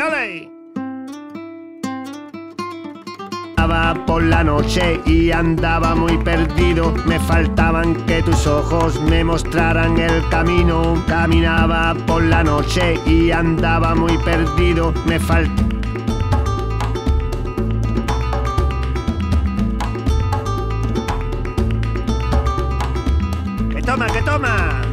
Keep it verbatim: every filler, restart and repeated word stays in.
ole! Por la noche y andaba muy perdido. Me faltaban que tus ojos me mostraran el camino. Caminaba por la noche y andaba muy perdido. Me faltaba... ¡Que toma, que toma!